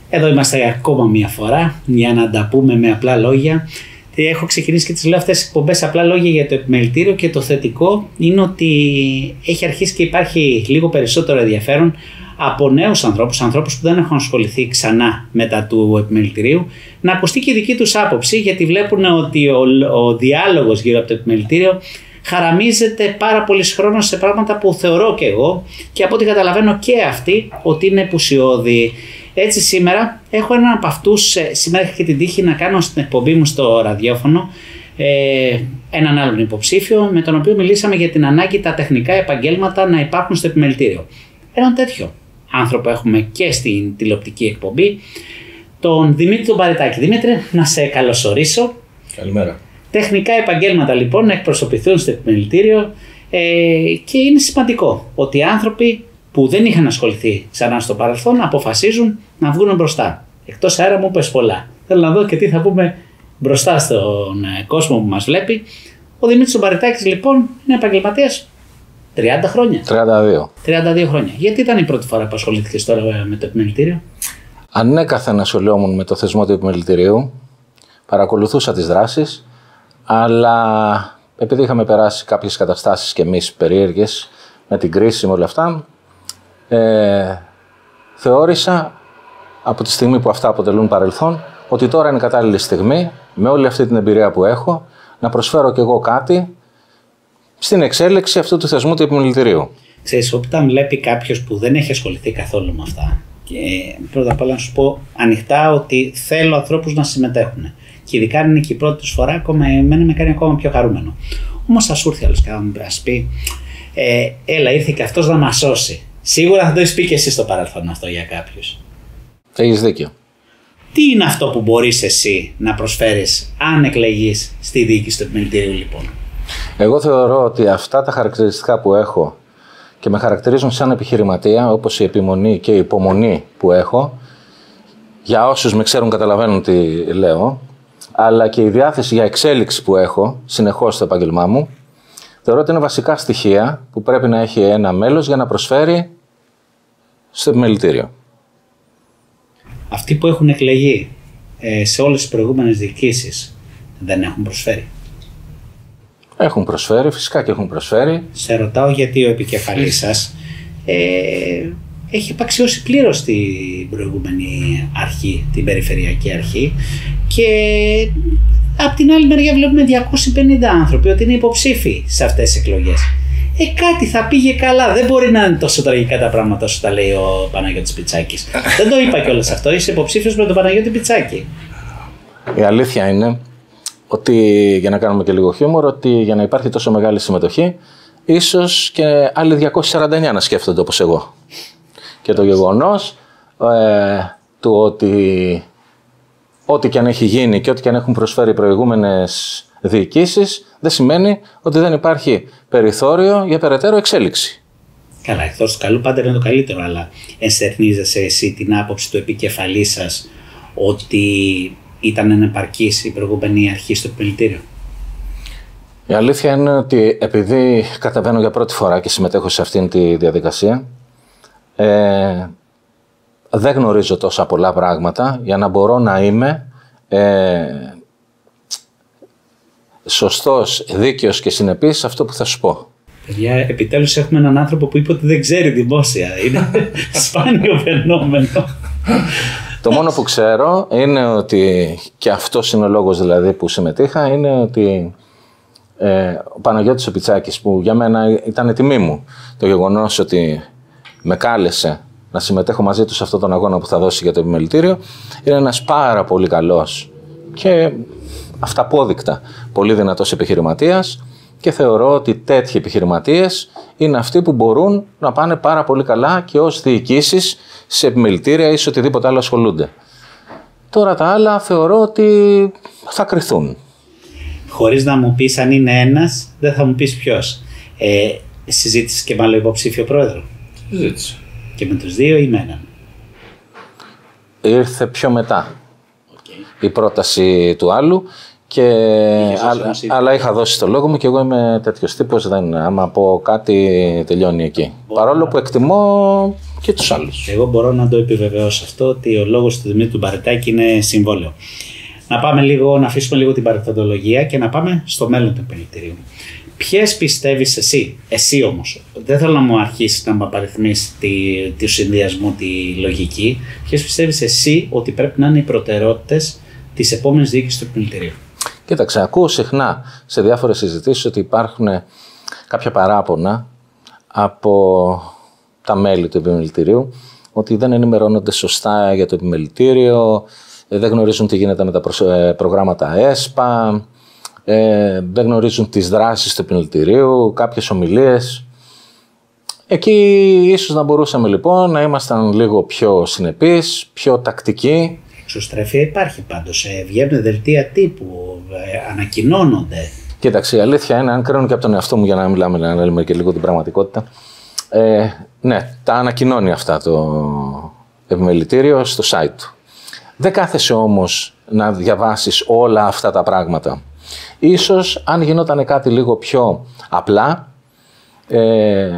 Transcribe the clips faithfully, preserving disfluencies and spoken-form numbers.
Εδώ είμαστε ακόμα μία φορά για να τα πούμε με απλά λόγια. Έχω ξεκινήσει και τις λέω αυτές τις εκπομπές απλά λόγια για το επιμελητήριο και το θετικό είναι ότι έχει αρχίσει και υπάρχει λίγο περισσότερο ενδιαφέρον από νέους ανθρώπους, ανθρώπους που δεν έχουν ασχοληθεί ξανά μετά του επιμελητηρίου, να ακουστεί και η δική τους άποψη, γιατί βλέπουν ότι ο, ο διάλογος γύρω από το επιμελητήριο χαραμίζεται πάρα πολύ χρόνο σε πράγματα που θεωρώ και εγώ και από ό,τι καταλαβαίνω και αυτοί ότι είναι επουσιώδη. Έτσι σήμερα έχω έναν από αυτούς, σήμερα είχα και την τύχη να κάνω στην εκπομπή μου στο ραδιόφωνο ε, έναν άλλον υποψήφιο με τον οποίο μιλήσαμε για την ανάγκη τα τεχνικά επαγγέλματα να υπάρχουν στο επιμελητήριο. Έναν τέτοιο άνθρωπο έχουμε και στην τηλεοπτική εκπομπή, τον Δημήτρη τον Παρετάκη. Δημήτρη, να σε καλωσορίσω. Καλημέρα. Τεχνικά επαγγέλματα λοιπόν να εκπροσωπηθούν στο επιμελητήριο ε, και είναι σημαντικό ότι άνθρωποι που δεν είχαν ασχοληθεί ξανά στο παρελθόν αποφασίζουν να βγουν μπροστά. Εκτός αέρα μου πες πολλά. Θέλω να δω και τι θα πούμε μπροστά στον κόσμο που μας βλέπει. Ο Δημήτρης Παρετάκης λοιπόν είναι επαγγελματίας τριάντα χρόνια. τριάντα δύο. τριάντα δύο χρόνια. Γιατί ήταν η πρώτη φορά που ασχολήθηκες τώρα με το επιμελητήριο? Ανέκαθεν ασχολιόμουν με το θεσμό του επιμελητηρίου, παρακολουθούσα τις δράσεις, αλλά επειδή είχαμε περάσει κάποιες καταστάσεις και εμείς περίεργες με την κρίση με όλα αυτά, ε, θεώρησα από τη στιγμή που αυτά αποτελούν παρελθόν ότι τώρα είναι η κατάλληλη στιγμή με όλη αυτή την εμπειρία που έχω να προσφέρω κι εγώ κάτι στην εξέλιξη αυτού του θεσμού του επιμελητηρίου. Ξέρεις, όταν βλέπει κάποιος που δεν έχει ασχοληθεί καθόλου με αυτά, και πρώτα απ' όλα να σου πω ανοιχτά ότι θέλω ανθρώπους να συμμετέχουν. Και ειδικά αν είναι και η πρώτη τους φορά, ακόμα εμένα με κάνει ακόμα πιο χαρούμενο. Όμως θα σου έρθει άλλος και θα μου πει, ε, έλα, ήρθε και αυτός να μας σώσει. Σίγουρα θα το έχεις πει και εσύ στο παρελθόν αυτό για κάποιους. Έχεις δίκιο. Τι είναι αυτό που μπορείς εσύ να προσφέρεις αν εκλεγείς στη διοίκηση του επιμελητηρίου λοιπόν? Εγώ θεωρώ ότι αυτά τα χαρακτηριστικά που έχω και με χαρακτηρίζουν σαν επιχειρηματία, όπως η επιμονή και η υπομονή που έχω, για όσους με ξέρουν καταλαβαίνουν τι λέω, αλλά και η διάθεση για εξέλιξη που έχω συνεχώς στο επάγγελμά μου, θεωρώ ότι είναι βασικά στοιχεία που πρέπει να έχει ένα μέλος για να προσφέρει στο επιμελητήριο. Αυτοί που έχουν εκλεγεί ε, σε όλες τις προηγούμενες διοικήσεις δεν έχουν προσφέρει? Έχουν προσφέρει, φυσικά και έχουν προσφέρει. Σε ρωτάω γιατί ο επικεφαλής σας ε, έχει επαξιώσει πλήρως την προηγούμενη αρχή, την περιφερειακή αρχή, και απ' την άλλη μεριά βλέπουμε διακόσιοι πενήντα άνθρωποι ότι είναι υποψήφοι σε αυτές τις εκλογές. Ε, κάτι θα πήγε καλά. Δεν μπορεί να είναι τόσο τραγικά τα πράγματα όσο τα λέει ο Παναγιώτης Πιτσάκης. Δεν το είπα κιόλας αυτό. Είσαι υποψήφιος με τον Παναγιώτη Πιτσάκη. Η αλήθεια είναι ότι, για να κάνουμε και λίγο χιούμορ, ότι για να υπάρχει τόσο μεγάλη συμμετοχή, ίσως και άλλοι διακόσιοι σαράντα εννέα να σκέφτονται όπως εγώ. Και το γεγονός ε, του ότι ό,τι και αν έχει γίνει και ό,τι και αν έχουν προσφέρει οι προηγούμενες διοικήσεις, δεν σημαίνει ότι δεν υπάρχει περιθώριο για περαιτέρω εξέλιξη. Καλά, εκτός του καλού πάντα είναι το καλύτερο, αλλά ενστερνίζεσαι εσύ την άποψη του επικεφαλής σας ότι ήταν ανεπαρκής η προηγούμενη αρχή στο επιμελητήριο? Η αλήθεια είναι ότι επειδή καταβαίνω για πρώτη φορά και συμμετέχω σε αυτήν τη διαδικασία, ε, δεν γνωρίζω τόσα πολλά πράγματα για να μπορώ να είμαι ε, σωστός, δίκαιος και συνεπής σε αυτό που θα σου πω. Παιδιά, επιτέλους έχουμε έναν άνθρωπο που είπε ότι δεν ξέρει δημόσια. Είναι σπάνιο φαινόμενο. Το μόνο που ξέρω είναι ότι, και αυτός είναι ο λόγος δηλαδή που συμμετείχα, είναι ότι ε, ο Παναγιώτης ο Πιτσάκης, που για μένα ήταν τιμή μου το γεγονός ότι με κάλεσε να συμμετέχω μαζί του σε αυτόν τον αγώνα που θα δώσει για το επιμελητήριο, είναι ένας πάρα πολύ καλός και αυταπόδεικτα πολύ δυνατός επιχειρηματίας, και θεωρώ ότι τέτοιοι επιχειρηματίες είναι αυτοί που μπορούν να πάνε πάρα πολύ καλά και ως διοικήσεις σε επιμελητήρια ή σε οτιδήποτε άλλο ασχολούνται. Τώρα τα άλλα θεωρώ ότι θα κριθούν. Χωρίς να μου πεις αν είναι ένας, δεν θα μου πεις ποιος. Ε, συζήτησες και με άλλο υποψήφιο πρόεδρο? Συζήτησα. Και με τους δύο ή με έναν? Ήρθε πιο μετά okay. η πρόταση του άλλου Και, αλλά, αλλά είχα δώσει το λόγο μου και εγώ είμαι τέτοιος τύπος. Δεν, άμα πω κάτι, τελειώνει εκεί. Μπορώ Παρόλο να... που εκτιμώ και τους άλλους. Εγώ μπορώ να το επιβεβαιώσω αυτό, ότι ο λόγος του Δημήτρη του Μπαρετάκη είναι συμβόλαιο. Να πάμε λίγο, να αφήσουμε λίγο την παρελθοντολογία και να πάμε στο μέλλον του επιμελητηρίου. Ποιες πιστεύεις εσύ, εσύ όμως, δεν θέλω να μου αρχίσεις να μου απαριθμίσεις του συνδυασμού τη λογική, ποιες πιστεύεις εσύ ότι πρέπει να είναι οι προτεραιότητες της επόμενης διοίκησης του επιμελητηρίου? Κοίταξε, ακούω συχνά σε διάφορες συζητήσεις ότι υπάρχουν κάποια παράπονα από τα μέλη του επιμελητηρίου ότι δεν ενημερώνονται σωστά για το επιμελητήριο, δεν γνωρίζουν τι γίνεται με τα προγράμματα ΕΣΠΑ, ε, δεν γνωρίζουν τις δράσεις του επιμελητηρίου, κάποιες ομιλίες. Εκεί ίσως να μπορούσαμε λοιπόν να ήμασταν λίγο πιο συνεπείς, πιο τακτικοί. Εξωστρέφεια υπάρχει πάντως, ε, βγαίνουν δελτία τύπου, ε, ανακοινώνονται. Κοίταξε, η αλήθεια είναι, αν κρίνω και από τον εαυτό μου για να μιλάμε, να λέμε και λίγο την πραγματικότητα, ε, ναι, τα ανακοινώνει αυτά το επιμελητήριο στο site του. Δεν κάθεσαι όμως να διαβάσεις όλα αυτά τα πράγματα. Ίσως αν γινόταν κάτι λίγο πιο απλά, ε,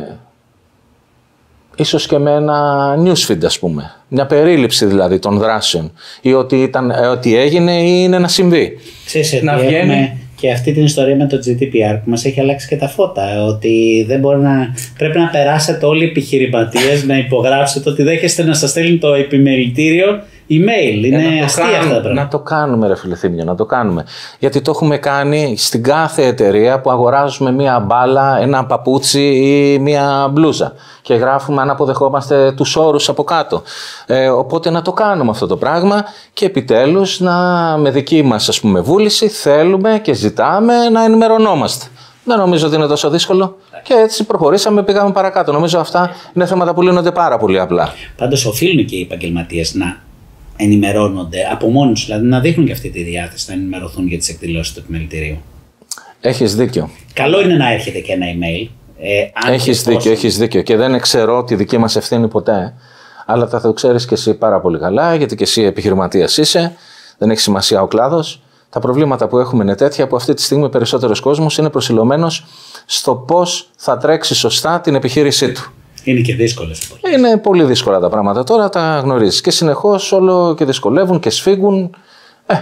ίσως και με ένα newsfeed, ας πούμε, μια περίληψη δηλαδή των δράσεων ή ότι, ήταν, ε, ότι έγινε ή είναι να συμβεί. Ξέρεις, να βγαίνει. Και αυτή την ιστορία με το τζι ντι πι αρ που μας έχει αλλάξει και τα φώτα, ότι δεν μπορεί να, πρέπει να περάσετε όλοι οι επιχειρηματίες να υπογράψετε ότι δέχεστε να σας στέλνει το επιμελητήριο email. Είναι ε, αστεία αυτά τα πράγματα. Να το κάνουμε ρε φίλε Θήμιο, να το κάνουμε. Γιατί το έχουμε κάνει στην κάθε εταιρεία που αγοράζουμε μία μπάλα, ένα παπούτσι ή μία μπλούζα και γράφουμε αν αποδεχόμαστε τους όρους από κάτω. Ε, οπότε να το κάνουμε αυτό το πράγμα και επιτέλους να, με δική μας ας πούμε βούληση θέλουμε και ζητάμε να ενημερωνόμαστε. Δεν νομίζω ότι είναι τόσο δύσκολο. Και έτσι προχωρήσαμε, πήγαμε παρακάτω. Νομίζω αυτά είναι θέματα που λύνονται πάρα πολύ απλά. Πάντως οφείλουν και οι επαγγελματίες να ενημερώνονται από μόνοι τους, δηλαδή να δείχνουν και αυτή τη διάθεση να ενημερωθούν για τις εκδηλώσεις του επιμελητηρίου. Έχεις δίκιο. Καλό είναι να έρχεται και ένα email. Ε, έχεις δίκιο, πόσο... έχεις δίκιο. Και δεν ξέρω τη δική μας ευθύνη ποτέ. Αλλά θα το ξέρεις και εσύ πάρα πολύ καλά, γιατί και εσύ επιχειρηματίας είσαι. Δεν έχει σημασία ο κλάδος. Τα προβλήματα που έχουμε είναι τέτοια που αυτή τη στιγμή περισσότερος κόσμος είναι προσιλωμένος στο πώς θα τρέξει σωστά την επιχείρησή του. Είναι και δύσκολες. Είναι πολύ δύσκολα τα πράγματα τώρα, τα γνωρίζεις. Και συνεχώς όλο και δυσκολεύουν και σφίγγουν. Ε,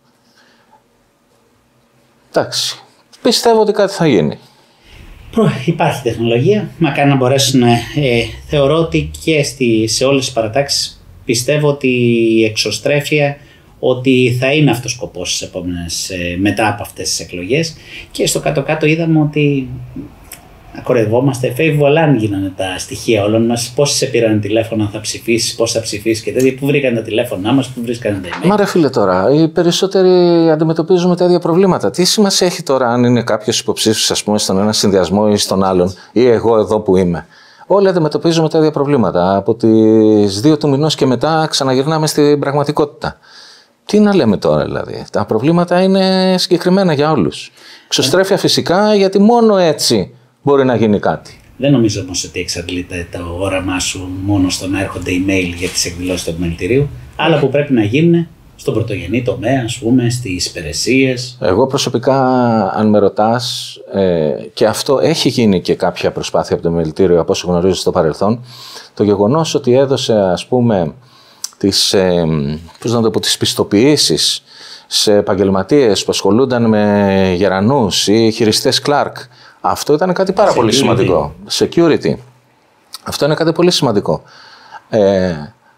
εντάξει. Πιστεύω ότι κάτι θα γίνει. Υπάρχει τεχνολογία. Μακάρι να μπορέσουν να... Ε, θεωρώ ότι και στη, σε όλες τις παρατάξεις πιστεύω ότι η εξωστρέφεια ότι θα είναι αυτός ο σκοπός στις επόμενες, ε, μετά από αυτές τις εκλογές. Και στο κάτω-κάτω είδαμε ότι ακορευόμαστε, φεύγει βολάν γίνανε τα στοιχεία όλων μας. Πόσοι σε πήραν τηλέφωνα, θα ψηφίσεις, πώς θα ψηφίσεις και τέτοια. Πού βρήκαν τα τηλέφωνά μας, πού βρίσκαν τα email. Μα ρε φίλε τώρα, οι περισσότεροι αντιμετωπίζουμε τα ίδια προβλήματα. Τι σημασία έχει τώρα αν είναι κάποιος υποψήφιος, ας πούμε, στον ένα συνδυασμό ή στον άλλον, ή εγώ εδώ που είμαι. Όλοι αντιμετωπίζουμε τα ίδια προβλήματα. Από τις δύο του μηνός και μετά ξαναγυρνάμε στην πραγματικότητα. Τι να λέμε τώρα δηλαδή. Τα προβλήματα είναι συγκεκριμένα για όλους. Εξωστρέφεια φυσικά, γιατί μόνο έτσι μπορεί να γίνει κάτι. Δεν νομίζω όμως ότι εξαντλείται το όραμά σου μόνο στο να έρχονται email για τις εκδηλώσεις του επιμελητηρίου. Άλλα που πρέπει να γίνουν στον πρωτογενή τομέα, ας πούμε, στις υπηρεσίες. Εγώ προσωπικά, αν με ρωτάς, ε, και αυτό έχει γίνει και κάποια προσπάθεια από το επιμελητήριο, από όσο γνωρίζω στο παρελθόν, το γεγονός ότι έδωσε, ας πούμε, τις, ε, πώς να το πω, τις πιστοποιήσεις σε επαγγελματίες που ασχολούνταν με γερανούς ή χειριστές Clark. Αυτό ήταν κάτι πάρα Security. πολύ σημαντικό. Security. Αυτό είναι κάτι πολύ σημαντικό. Ε,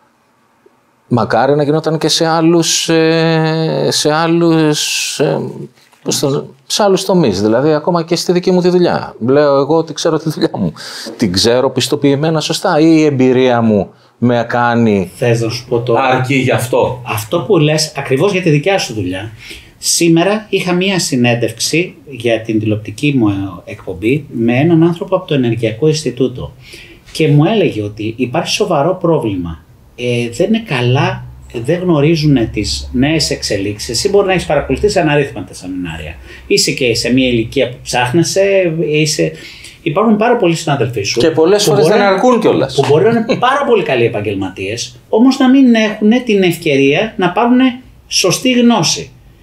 μακάρι να γινόταν και σε άλλους, ε, σε άλλους, ε, πώς το, σε άλλους τομείς. Δηλαδή, ακόμα και στη δική μου τη δουλειά. Λέω εγώ ότι ξέρω τη δουλειά μου. Την ξέρω πιστοποιημένα σωστά ή η εμπειρία μου με κάνει Θες να σου πω το... αρκεί γι' αυτό. Αυτό που λες ακριβώς για τη δικιά σου δουλειά. Σήμερα είχα μία συνέντευξη για την τηλεοπτική μου εκπομπή με έναν άνθρωπο από το Ενεργειακό Ινστιτούτο και μου έλεγε ότι υπάρχει σοβαρό πρόβλημα. Ε, δεν είναι καλά, δεν γνωρίζουν τις νέες εξελίξεις. Εσύ μπορεί να έχεις παρακολουθήσει αναρρύθματα σεμινάρια. Είσαι και σε μία ηλικία που ψάχνεσαι, είσαι... Υπάρχουν πάρα πολλοί συνάδελφοί σου. Και πολλές φορές δεν αρκούν κιόλας. Που μπορεί να είναι πάρα πολύ καλοί επαγγελματίες, όμως να μην έχουν την ευκαιρία να πάρουν σωστή γνώση.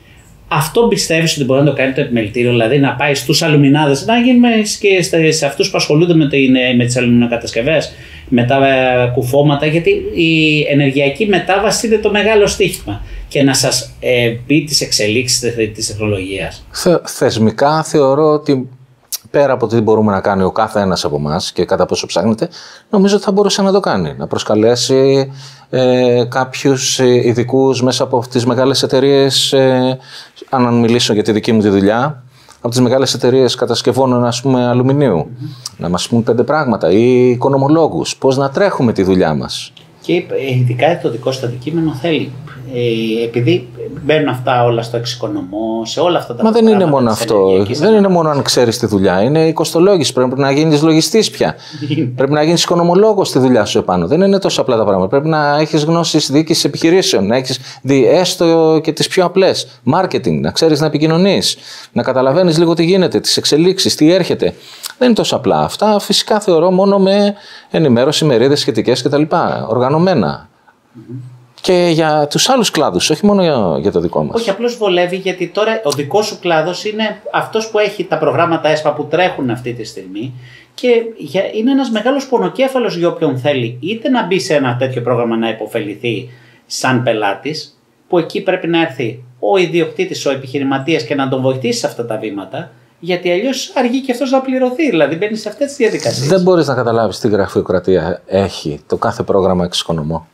Αυτό πιστεύεις ότι μπορεί να το κάνει το επιμελητήριο, δηλαδή να πάει στους αλουμινάδες, να γίνουμε και σε αυτούς που ασχολούνται με, την, με τις αλουμινοκατασκευές, με τα κουφώματα, γιατί η ενεργειακή μετάβαση είναι το μεγάλο στοίχημα, και να σας ε, πει τις εξελίξεις της τεχνολογίας. Θε, θεσμικά θεωρώ ότι πέρα από τι μπορούμε να κάνει ο κάθε ένας από εμάς και κατά πόσο ψάχνεται, νομίζω ότι θα μπορούσε να το κάνει. Να προσκαλέσει ε, κάποιους ειδικούς μέσα από τις μεγάλες εταιρείες, ε, αν μιλήσω για τη δική μου τη δουλειά, από τις μεγάλες εταιρείες κατασκευών, ας πούμε, αλουμινίου. Mm-hmm. Να μας πούν πέντε πράγματα, ή οικονομολόγους, πώς να τρέχουμε τη δουλειά μας. Και ειδικά το δικό σου αντικείμενο θέλει. Ε, επειδή μπαίνουν αυτά όλα στο εξοικονομώ, σε όλα αυτά τα. Μα δεν είναι μόνο αυτό. Δεν είναι μόνο αν ξέρεις τη δουλειά. Είναι η κοστολόγηση. Πρέπει να γίνεις λογιστής πια. Πρέπει να γίνεις οικονομολόγος στη δουλειά σου επάνω. Δεν είναι τόσο απλά τα πράγματα. Πρέπει να έχεις γνώσεις διοίκησης επιχειρήσεων. Να έχεις δει έστω και τις πιο απλές. Marketing. Να ξέρεις να επικοινωνείς. Να καταλαβαίνεις λίγο τι γίνεται, τις εξελίξεις, τι έρχεται. Δεν είναι τόσο απλά. Αυτά φυσικά θεωρώ μόνο με ενημέρωση, μερίδες σχετικές κτλ. Οργανωμένα. Mm-hmm. Και για τους άλλους κλάδους, όχι μόνο για, για το δικό μας. Όχι, απλώς βολεύει, γιατί τώρα ο δικός σου κλάδος είναι αυτός που έχει τα προγράμματα ΕΣΠΑ που τρέχουν αυτή τη στιγμή, και είναι ένας μεγάλος πονοκέφαλος για όποιον θέλει είτε να μπει σε ένα τέτοιο πρόγραμμα να υποφεληθεί σαν πελάτης, που εκεί πρέπει να έρθει ο ιδιοκτήτης, ο επιχειρηματίας και να τον βοηθήσει σε αυτά τα βήματα, γιατί αλλιώς αργεί και αυτός να πληρωθεί. Δηλαδή μπαίνει σε αυτές τις διαδικασίες. Δεν μπορείς να καταλάβεις τι γραφειοκρατία έχει το κάθε πρόγραμμα εξοικονομώ.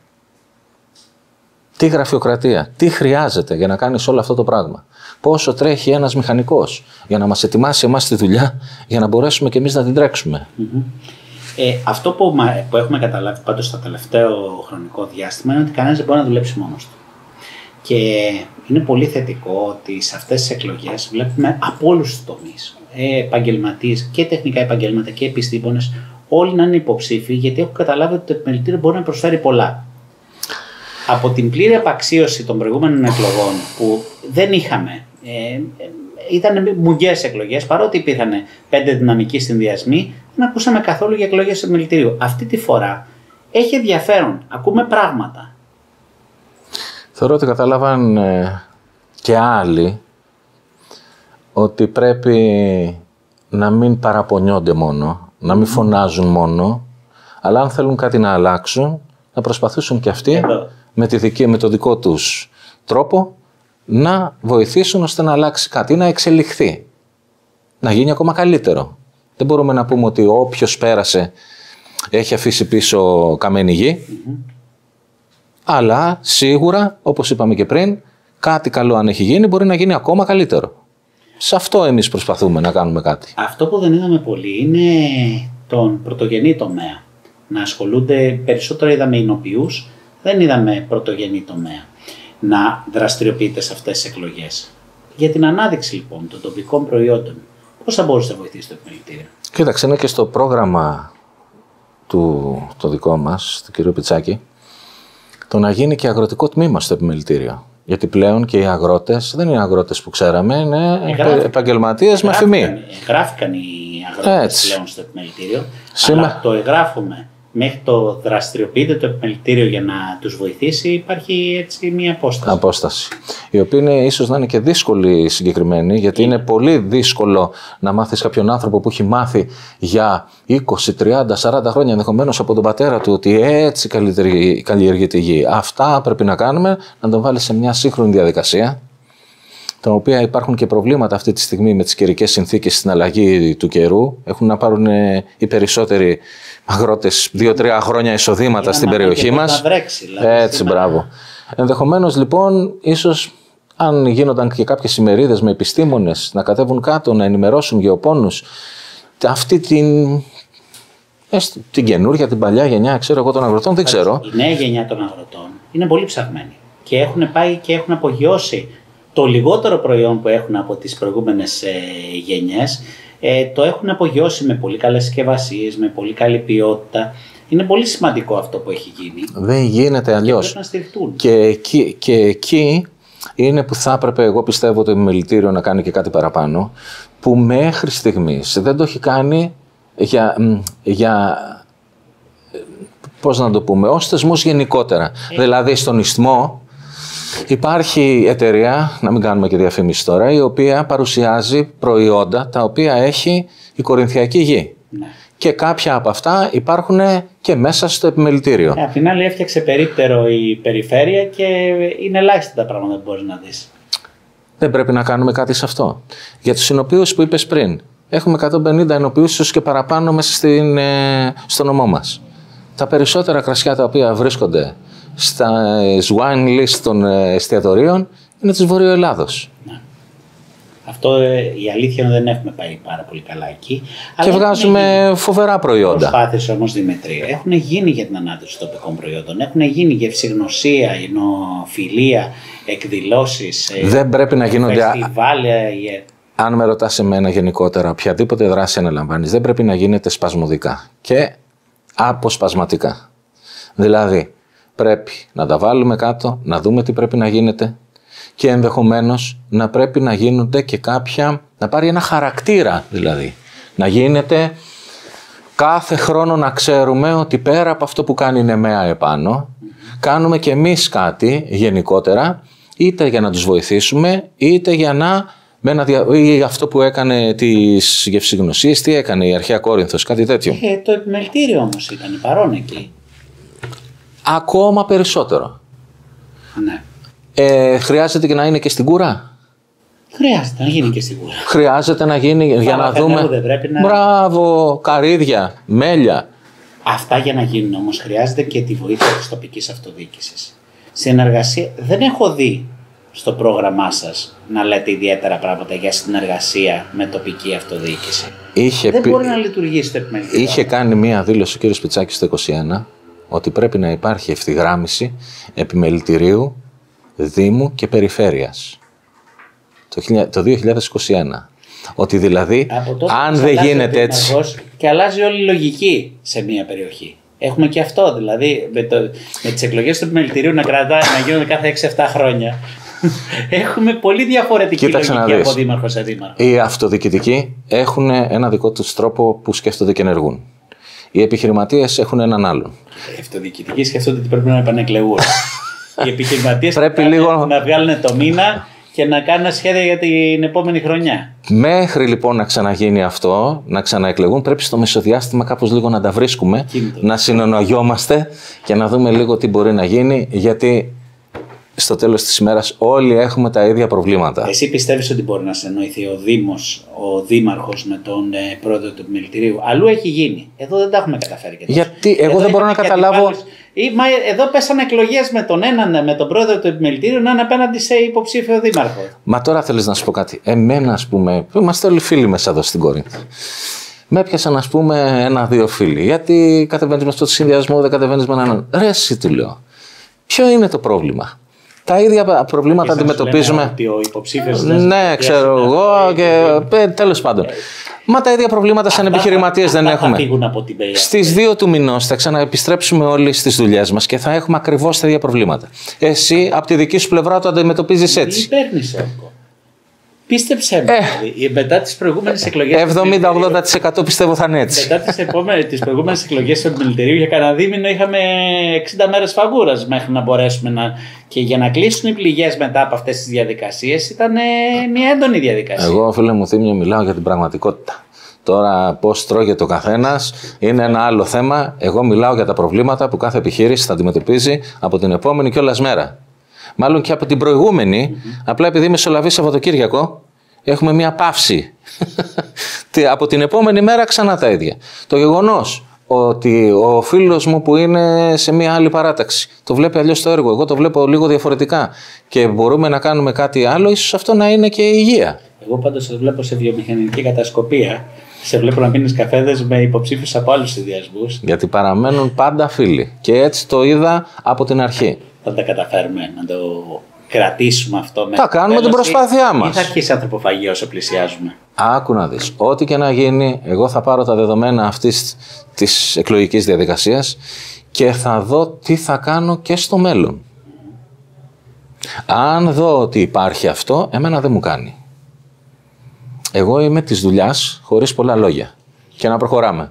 Τι γραφειοκρατία, τι χρειάζεται για να κάνεις όλο αυτό το πράγμα. Πόσο τρέχει ένας μηχανικός για να μας ετοιμάσει εμάς τη δουλειά, για να μπορέσουμε και εμείς να την τρέξουμε. Mm-hmm. Ε, αυτό που, που έχουμε καταλάβει πάντως στο τελευταίο χρονικό διάστημα είναι ότι κανένας δεν μπορεί να δουλέψει μόνος του. Και είναι πολύ θετικό ότι σε αυτές τις εκλογές βλέπουμε από όλους τους τομείς, ε, επαγγελματίες και τεχνικά επαγγέλματα και επιστήμονες, όλοι να είναι υποψήφοι, γιατί έχω καταλάβει ότι το επιμελητήριο μπορεί να προσφέρει πολλά. Από την πλήρη απαξίωση των προηγούμενων εκλογών που δεν είχαμε, ε, ήταν μουγγές εκλογές, παρότι υπήρχαν πέντε δυναμικοί συνδυασμοί, δεν ακούσαμε καθόλου για εκλογές στο επιμελητήριο. Αυτή τη φορά έχει ενδιαφέρον, ακούμε πράγματα. Θεωρώ ότι κατάλαβαν ε, και άλλοι ότι πρέπει να μην παραπονιόνται μόνο, να μην φωνάζουν μόνο, αλλά αν θέλουν κάτι να αλλάξουν, να προσπαθήσουν και αυτοί Εδώ. με, τη δική, με το δικό τους τρόπο να βοηθήσουν ώστε να αλλάξει κάτι, να εξελιχθεί, να γίνει ακόμα καλύτερο. Δεν μπορούμε να πούμε ότι όποιος πέρασε έχει αφήσει πίσω καμένη γη, mm-hmm. αλλά σίγουρα, όπως είπαμε και πριν, κάτι καλό αν έχει γίνει μπορεί να γίνει ακόμα καλύτερο. Σε αυτό εμείς προσπαθούμε να κάνουμε κάτι. Αυτό που δεν είδαμε πολύ είναι τον πρωτογενή τομέα. Να ασχολούνται, περισσότερο είδαμε εινοποιούς, δεν είδαμε πρωτογενή τομέα να δραστηριοποιείται σε αυτές τις εκλογές. Για την ανάδειξη λοιπόν των τοπικών προϊόντων, πώς θα μπορούσε να βοηθήσει το επιμελητήριο? Κοίταξε, είναι και στο πρόγραμμα του το δικό μας, του κ. Πιτσάκη, το να γίνει και αγροτικό τμήμα στο επιμελητήριο. Γιατί πλέον και οι αγρότες δεν είναι αγρότες που ξέραμε, είναι εγγράφηκαν, επαγγελματίες με φημή. Εγγράφηκαν οι αγρότες Έτσι. πλέον στο επιμελητήριο, Σήμα... αλλά το εγγράφουμε μέχρι το δραστηριοποιείται το επιμελητήριο για να τους βοηθήσει, υπάρχει έτσι μια απόσταση. Απόσταση. Η οποία είναι, ίσως να είναι και δύσκολη συγκεκριμένη, γιατί είναι. είναι πολύ δύσκολο να μάθεις κάποιον άνθρωπο που έχει μάθει για είκοσι, τριάντα, σαράντα χρόνια, ενδεχομένως από τον πατέρα του, ότι έτσι καλλιεργείται η γη. Αυτά πρέπει να κάνουμε, να τον βάλεις σε μια σύγχρονη διαδικασία, τα οποία υπάρχουν και προβλήματα αυτή τη στιγμή με τις καιρικές συνθήκες στην αλλαγή του καιρού. Έχουν να πάρουν οι περισσότεροι αγρότες δύο-τρία χρόνια εισοδήματα είναι στην περιοχή μας. Βρέξει, δηλαδή, Έτσι, σήμερα... μπράβο. Ενδεχομένως λοιπόν, ίσως αν γίνονταν και κάποιες ημερίδες με επιστήμονες να κατέβουν κάτω, να ενημερώσουν γεωπόνους, αυτή την, την καινούργια, την παλιά γενιά, ξέρω εγώ, των αγροτών, δεν ξέρω. Η νέα γενιά των αγροτών είναι πολύ ψαγμένη και έχουν πάει και έχουν απογειώσει το λιγότερο προϊόν που έχουν από τις προηγούμενες ε, γενιές, ε, το έχουν απογειώσει με πολύ καλές συσκευασίες, με πολύ καλή ποιότητα. Είναι πολύ σημαντικό αυτό που έχει γίνει. Δεν γίνεται αλλιώς. Πρέπει να στηριχτούν. Και εκεί, και εκεί είναι που θα έπρεπε, εγώ πιστεύω, το επιμελητήριο να κάνει και κάτι παραπάνω, που μέχρι στιγμής δεν το έχει κάνει για, για πώς να το πούμε, ως θεσμός γενικότερα. Ε. Δηλαδή στον Ισθμό, Υπάρχει εταιρεία, να μην κάνουμε και διαφήμιση τώρα, η οποία παρουσιάζει προϊόντα τα οποία έχει η Κορινθιακή γη. Ναι. Και κάποια από αυτά υπάρχουν και μέσα στο επιμελητήριο. Ε, απ' την άλλη έφτιαξε περίπτερο η περιφέρεια και είναι ελάχιστα τα πράγματα που μπορείς να δεις. Δεν πρέπει να κάνουμε κάτι σε αυτό. Για τους εινοποιούς που είπες πριν, έχουμε εκατόν πενήντα εινοποιούς ίσως και παραπάνω μέσα στην, ε, στο νομό μας. Τα περισσότερα κρασιά τα οποία βρίσκονται στα wine list των εστιατορίων είναι της Βορείου Ελλάδος. Ναι. Αυτό η αλήθεια είναι δεν έχουμε πάει πάρα πολύ καλά εκεί. Και αλλά βγάζουμε γίνει φοβερά προϊόντα. Προσπάθειες όμως, Δημήτρη, έχουν γίνει για την ανάδειξη τοπικών προϊόντων. Έχουν γίνει γευσηγνωσία, εινοφιλία, εκδηλώσεις. Δεν πρέπει να γίνονται. Φεστιβάλ. Αν με ρωτάς εμένα γενικότερα, οποιαδήποτε δράση αναλαμβάνεις, δεν πρέπει να γίνεται σπασμωδικά και αποσπασματικά. Δηλαδή, πρέπει να τα βάλουμε κάτω, να δούμε τι πρέπει να γίνεται και ενδεχομένως να πρέπει να γίνονται και κάποια, να πάρει ένα χαρακτήρα δηλαδή. Να γίνεται κάθε χρόνο να ξέρουμε ότι πέρα από αυτό που κάνει η Νεμαία επάνω, κάνουμε και εμείς κάτι γενικότερα, είτε για να τους βοηθήσουμε, είτε για να, με ένα δια... ή αυτό που έκανε τις γευσηγνωσίες, τι έκανε η αρχαία Κόρινθος, κάτι τέτοιο. Ε, το επιμελητήριο όμως ήταν παρόν εκεί. Ακόμα περισσότερο. Ναι. Ε, χρειάζεται και να είναι και στην Κούρα. Χρειάζεται να γίνει και στην Κούρα. Χρειάζεται να γίνει Φάλα, για να δούμε. Δεν πρέπει να... Μπράβο, καρύδια, μέλια. Αυτά για να γίνουν όμως χρειάζεται και τη βοήθεια της τοπικής αυτοδιοίκησης. Συνεργασία. Δεν έχω δει στο πρόγραμμά σας να λέτε ιδιαίτερα πράγματα για συνεργασία με τοπική αυτοδιοίκηση. Είχε δεν πει... μπορεί να λειτουργήσει το επιμελητήριο. Είχε κάνει μία δήλωση ο κ. Σπιτσάκης το είκοσι ένα ότι πρέπει να υπάρχει ευθυγράμμιση επιμελητηρίου, Δήμου και Περιφέρειας. Το δύο χιλιάδες είκοσι ένα. Ότι δηλαδή, αν δεν γίνεται έτσι... Και αλλάζει όλη η λογική σε μία περιοχή. Έχουμε και αυτό, δηλαδή, με, το, με τις εκλογές του επιμελητηρίου να κρατάει, να γίνονται κάθε έξι εφτά χρόνια. Έχουμε πολύ διαφορετική Κοίταξε λογική από δήμαρχο σε δήμαρχο. Οι αυτοδιοικητικοί έχουν ένα δικό τους τρόπο που σκέφτονται και ενεργούν. Οι επιχειρηματίες έχουν έναν άλλον. Οι αυτοδιοικητικοί σκέφτονται ότι πρέπει να επανεκλεγούν. Οι επιχειρηματίες πρέπει να, λίγο... να βγάλουν το μήνα και να κάνουν σχέδια για την επόμενη χρονιά. Μέχρι λοιπόν να ξαναγίνει αυτό, να ξαναεκλεγούν, πρέπει στο μεσοδιάστημα κάπως λίγο να τα βρίσκουμε, Κίνητο. να συνεννοιόμαστε και να δούμε λίγο τι μπορεί να γίνει, γιατί στο τέλος της ημέρας όλοι έχουμε τα ίδια προβλήματα. Εσύ πιστεύεις ότι μπορεί να συνεννοηθεί ο Δήμος, ο Δήμαρχος με τον ε, πρόεδρο του επιμελητηρίου? Αλλού έχει γίνει. Εδώ δεν τα έχουμε καταφέρει. Και γιατί εγώ εδώ δεν μπορώ να καταλάβω. Ή, μα, εδώ πέσανε εκλογές με τον έναν, με τον πρόεδρο του επιμελητήριου, να είναι απέναντι σε υποψήφιο δήμαρχο. Μα τώρα θέλεις να σου πω κάτι. Εμένα, ας πούμε, που είμαστε όλοι φίλοι μέσα εδώ στην Κόρινθο. Με έπιασαν, ας πούμε, ένα-δύο φίλοι. Γιατί κατεβαίνεις με αυτό το συνδυασμό, δεν κατεβαίνεις με έναν. Ρε, εσύ του λέω. Ποιο είναι το πρόβλημα? Τα ίδια προβλήματα αντιμετωπίζουμε. Ότι ο υποψήφιος ναι, ξέρω εγώ και τέλος πάντων. Μα τα ίδια προβλήματα σαν επιχειρηματίες δεν έχουμε. Στις δύο του μηνός θα ξαναεπιστρέψουμε όλοι στις δουλειές μας και θα έχουμε ακριβώς τα ίδια προβλήματα. Εσύ από τη δική σου πλευρά το αντιμετωπίζεις έτσι. Τι παίρνεις όρκο? Πίστεψέ με, ε, μετά τις προηγούμενες εκλογές. εβδομήντα με ογδόντα τοις εκατό πιστεύω θα είναι έτσι. Μετά τις, επόμενες, τις προηγούμενες εκλογές του επιμελητηρίου για κανένα δίμηνο είχαμε εξήντα μέρες φαγούρας μέχρι να μπορέσουμε να. Και για να κλείσουν οι πληγές μετά από αυτές τις διαδικασίες ήταν μια έντονη διαδικασία. Εγώ, φίλε μου Θήμιο, μιλάω για την πραγματικότητα. Τώρα, πώς τρώγεται ο καθένας είναι ένα άλλο θέμα. Εγώ μιλάω για τα προβλήματα που κάθε επιχείρηση θα αντιμετωπίζει από την επόμενη κιόλας μέρα. Μάλλον και από την προηγούμενη, mm-hmm. απλά επειδή μεσολαβεί Σαββατοκύριακο, έχουμε μια παύση. Από την επόμενη μέρα ξανά τα ίδια. Το γεγονός ότι ο φίλος μου που είναι σε μια άλλη παράταξη το βλέπει αλλιώς το έργο, εγώ το βλέπω λίγο διαφορετικά και μπορούμε να κάνουμε κάτι άλλο, ίσως αυτό να είναι και η υγεία. Εγώ πάντως σε βλέπω σε βιομηχανική κατασκοπία. Σε βλέπω να πίνεις καφέδες με υποψήφιους από άλλους συνδυασμούς. Γιατί παραμένουν πάντα φίλοι. Και έτσι το είδα από την αρχή. Θα τα καταφέρουμε να το κρατήσουμε αυτό. Θα κάνουμε την προσπάθειά μας. Ή θα αρχίσει ανθρωποφαγία όσο πλησιάζουμε? Άκου να δεις. Ό,τι και να γίνει, εγώ θα πάρω τα δεδομένα αυτής της εκλογικής διαδικασίας και θα δω τι θα κάνω και στο μέλλον. Αν δω ότι υπάρχει αυτό, εμένα δεν μου κάνει. Εγώ είμαι της δουλειάς χωρίς πολλά λόγια και να προχωράμε.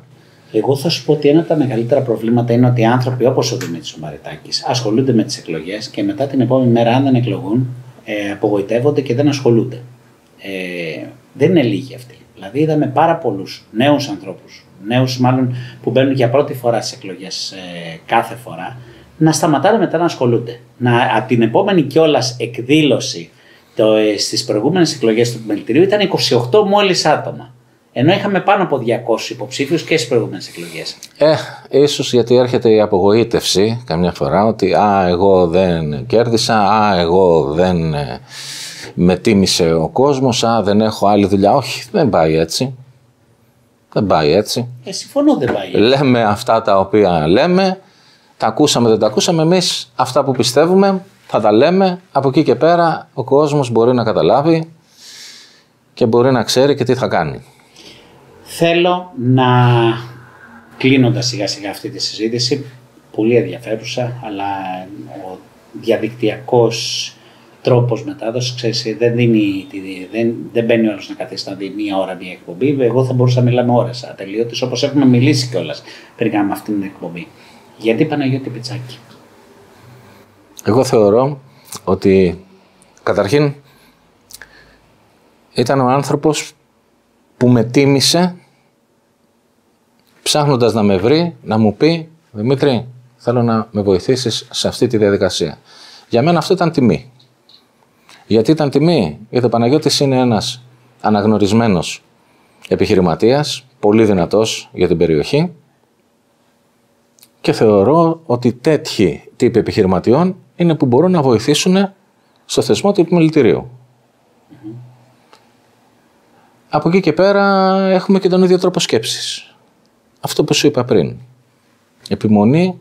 Εγώ θα σου πω ότι ένα από τα μεγαλύτερα προβλήματα είναι ότι οι άνθρωποι όπως ο Δημήτρης ο Μαριτάκης ασχολούνται με τις εκλογές και μετά την επόμενη μέρα, αν δεν εκλογούν, ε, απογοητεύονται και δεν ασχολούνται. Ε, δεν είναι λίγοι αυτοί. Δηλαδή, είδαμε πάρα πολλούς νέους ανθρώπους, νέους μάλλον που μπαίνουν για πρώτη φορά στις εκλογές ε, κάθε φορά, να σταματάνε μετά να ασχολούνται. Να, από την επόμενη κιόλας εκδήλωση το, ε, στις προηγούμενες εκλογές του επιμελητηρίου ήταν είκοσι οκτώ μόλις άτομα. Ενώ είχαμε πάνω από διακόσιους υποψήφιους και στις προηγούμενες εκλογές. Ε, ίσως γιατί έρχεται η απογοήτευση καμιά φορά ότι «Α, εγώ δεν κέρδισα, α, εγώ δεν ε, με τίμησε ο κόσμος, α, δεν έχω άλλη δουλειά». Όχι, δεν πάει έτσι. Δεν πάει έτσι. Ε, συμφωνώ, δεν πάει έτσι. Λέμε αυτά τα οποία λέμε, τα ακούσαμε, δεν τα ακούσαμε. Εμείς αυτά που πιστεύουμε θα τα λέμε. Από εκεί και πέρα ο κόσμος μπορεί να καταλάβει και μπορεί να ξέρει και τι θα κάνει. Θέλω να, κλείνοντας σιγά σιγά αυτή τη συζήτηση, πολύ ενδιαφέρουσα, αλλά ο διαδικτυακός τρόπος μετάδοσης, ξέρεις, δεν, δίνει, δεν, δεν μπαίνει όλος να καθίσει να δει μία ώρα μία εκπομπή. Εγώ θα μπορούσα να μιλάμε ώρες ατελείωτες, όπως έχουμε μιλήσει κιόλας πριν κάνουμε αυτή την εκπομπή. Γιατί Παναγιώτη Πιτσάκη? Εγώ θεωρώ ότι καταρχήν ήταν ο άνθρωπος που με τίμησε ψάχνοντας να με βρει, να μου πει «Δημήτρη, θέλω να με βοηθήσεις σε αυτή τη διαδικασία». Για μένα αυτό ήταν τιμή. Γιατί ήταν τιμή? Γιατί ο Παναγιώτης είναι ένας αναγνωρισμένος επιχειρηματίας, πολύ δυνατός για την περιοχή και θεωρώ ότι τέτοιοι τύποι επιχειρηματιών είναι που μπορούν να βοηθήσουν στο θεσμό του επιμελητηρίου. Mm-hmm. Από εκεί και πέρα έχουμε και τον ίδιο τρόπο σκέψης. Αυτό που σου είπα πριν. Επιμονή,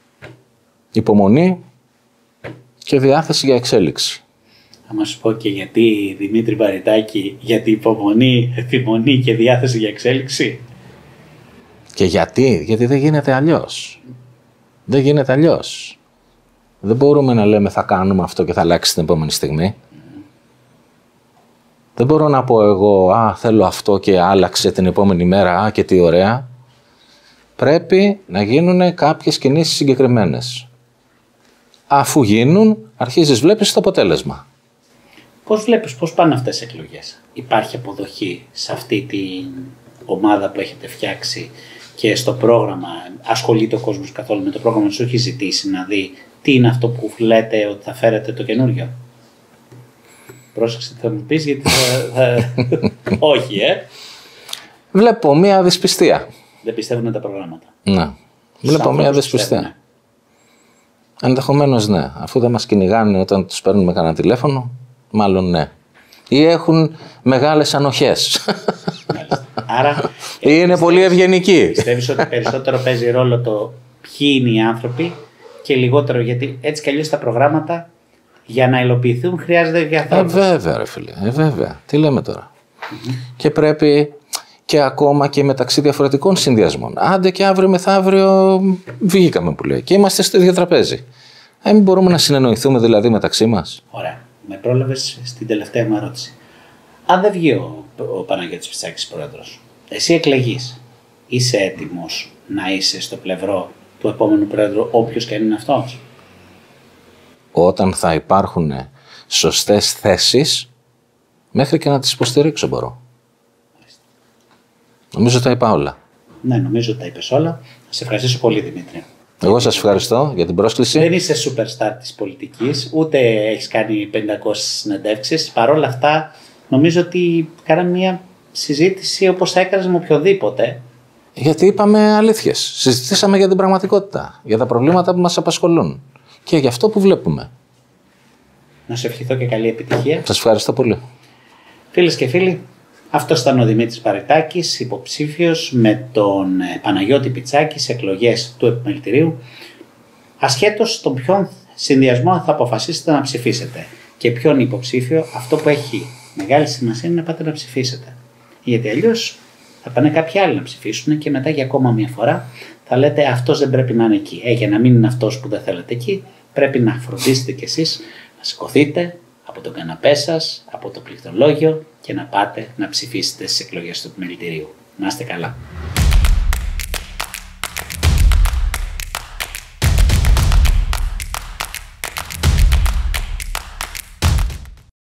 υπομονή και διάθεση για εξέλιξη. Θα σου πω και γιατί, Δημήτρη Μαριτάκη, γιατί υπομονή, επιμονή και διάθεση για εξέλιξη. Και γιατί, γιατί δεν γίνεται αλλιώς. Δεν γίνεται αλλιώς. Δεν μπορούμε να λέμε θα κάνουμε αυτό και θα αλλάξει την επόμενη στιγμή. Mm. Δεν μπορώ να πω εγώ, α, θέλω αυτό και άλλαξε την επόμενη μέρα, α, και τι ωραία. Πρέπει να γίνουν κάποιες κινήσεις συγκεκριμένες. Αφού γίνουν, αρχίζεις βλέπεις το αποτέλεσμα. Πώς βλέπεις, πώς πάνε αυτές οι εκλογές? Υπάρχει αποδοχή σε αυτή την ομάδα που έχετε φτιάξει και στο πρόγραμμα? Ασχολείται ο κόσμος καθόλου με το πρόγραμμα? Σου έχει ζητήσει να δει τι είναι αυτό που λέτε ότι θα φέρετε το καινούριο? Πρόσεξε τι θα μου πεις, γιατί θα... θα... Όχι, ε! Βλέπω μία δυσπιστία. Δεν πιστεύουν τα προγράμματα. Ναι. Βλέπω μία δυσπιστία. Ναι. Ενδεχομένως ναι. Αφού δεν μας κυνηγάνε όταν τους παίρνουμε κανένα τηλέφωνο, μάλλον ναι. Ή έχουν μεγάλες ανοχές. Άρα, ή είναι πιστεύεις, πολύ ευγενικοί. Πιστεύεις ότι περισσότερο παίζει ρόλο το ποιοι είναι οι άνθρωποι και λιγότερο, γιατί έτσι κι αλλιώς τα προγράμματα για να υλοποιηθούν χρειάζεται και ανθρώπους. Ε, βέβαια ρε φίλε, ε, βέβαια. Τι λέμε τώρα. Mm-hmm. Και πρέπει και ακόμα και μεταξύ διαφορετικών συνδυασμών. Άντε και αύριο μεθαύριο βγήκαμε που λέει και είμαστε στο ίδιο τραπέζι. Ε, μην μπορούμε να συνεννοηθούμε δηλαδή μεταξύ μας. Ωραία. Με πρόλαβες στην τελευταία μου ερώτηση. Αν δεν βγει ο, ο Παναγιώτης Πιτσάκης πρόεδρος, εσύ εκλεγείς, είσαι έτοιμος να είσαι στο πλευρό του επόμενου πρόεδρου, όποιος και αν είναι αυτός? Όταν θα υπάρχουν σωστές θέσεις, μέχρι και να τις υποστηρίξω μπορώ. Νομίζω τα είπα όλα. Ναι, νομίζω τα είπες όλα. Σε ευχαριστήσω πολύ, Δημήτρη. Εγώ σας ευχαριστώ για την πρόσκληση. Δεν είσαι superstar της πολιτικής, ούτε έχεις κάνει πεντακόσιες συνεντεύξεις. Παρ' όλα αυτά, νομίζω ότι κάναμε μια συζήτηση όπως θα έκανες με οποιοδήποτε. Γιατί είπαμε αλήθειες. Συζητήσαμε για την πραγματικότητα, για τα προβλήματα που μας απασχολούν και για αυτό που βλέπουμε. Να σου ευχηθώ και καλή επιτυχία. Σας ευχαριστώ πολύ. Φίλες και φίλοι, αυτός ήταν ο Δημήτρης Μαριτάκης, υποψήφιος με τον Παναγιώτη Πιτσάκη σε εκλογές του Επιμελητηρίου. Ασχέτως των ποιον συνδυασμό θα αποφασίσετε να ψηφίσετε και ποιον υποψήφιο, αυτό που έχει μεγάλη σημασία είναι να πάτε να ψηφίσετε. Γιατί αλλιώς θα πάνε κάποιοι άλλοι να ψηφίσουν και μετά για ακόμα μια φορά θα λέτε αυτός δεν πρέπει να είναι εκεί. Ε, για να μην είναι αυτός που δεν θέλετε εκεί, πρέπει να φροντίσετε κι εσείς να σηκωθείτε από τον καναπέ σας, από το πληκτρολόγιο και να πάτε να ψηφίσετε στις εκλογές του Επιμελητηρίου. Να είστε καλά.